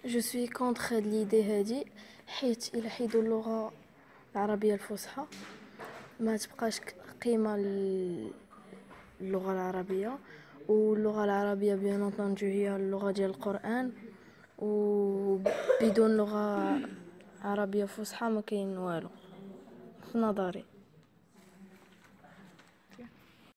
جو سوي كونتر هاد ليدي هادي، حيت الا حيدو اللغه العربيه الفصحى ما تبقاش قيمه للغه العربيه. واللغه العربيه بيان انطوندو هي اللغه ديال القران، وبدون لغه عربيه فصحى ما كاين والو في نظري.